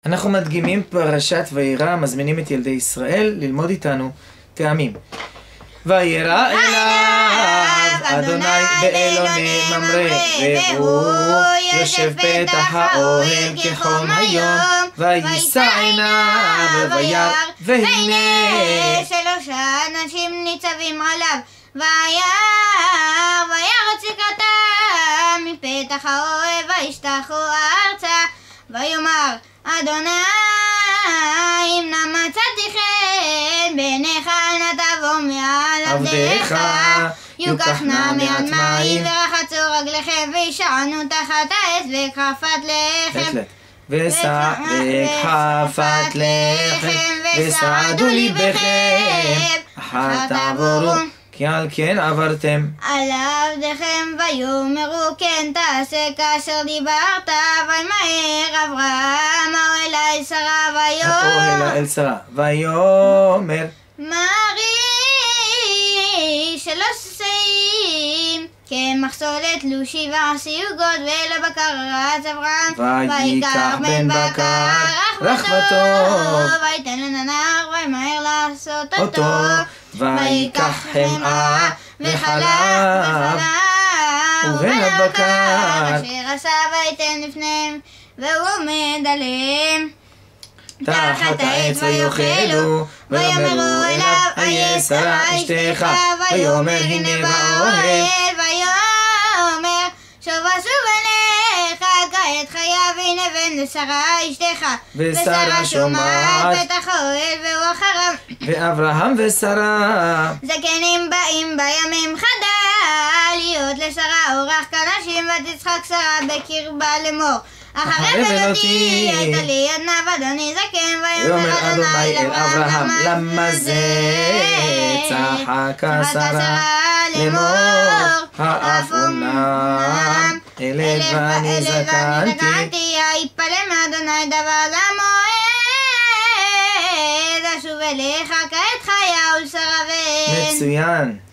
אנחנו מדגימים פרשת וירא, מזמינים את ילדי ישראל ללמוד איתנו טעמים. וירא אליו אדוני באלוני ממרא, והוא יושב פתח האוהל כחום היום, ויישא עיניו וירא, והנה שלושה אנשים ניצבים עליו, וירא צעקתם מפתח האוהל, וישתחו ארצה, ויאמר אדוני אם נא מצאתי חן בעיניך, אל נא תבוא מעל עבדיך, יוקח נא מעט מים ורחצו רגליכם, וישענו תחת העץ וכרפת לחם, ושק חפת לחם, וסעדו ליבכם, אחר תעברו, כי על כן עברתם על עבדיכם, ויאמרו כן תעשה כאשר דיברת, וימהר אברהם האוהל אל שרה, ויאמר מרי שלוש שאים כמחסולת לו 7 סיוגות, ולבקר רץ אברהם, ויקח בן בקר רחבתו, ויתן לנער, וימהר לעשות אותו, ויקח חמאה וחלב ובן הבקר אשר עשה, ויתן לפניהם, והוא עומד עליהם תחת העץ ויאכלו, ויאמרו אליו איה שרה אשתך, ויאמר הנה באוהל, ויאמר שובה אליך כעת חייב, הנה בן לשרה אשתך, ושרה שומעת פתח האוהל והוא אחריו, ואברהם ושרה זקנים באים בימים חדל, להיות לשרה אורח כנשים, ותצחק שרה בקרבה לאמור אחרי בלותי הייתה לי עד נב אדוני זקן, ויאמר אדוני אל אברהם למה זה צחקה שרה לאמור האף אומנם אלד ואני זקנתי, יתפלא מאדוני דבר למועד, אשוב אליך כעת חיה ולשרה בן. מצוין.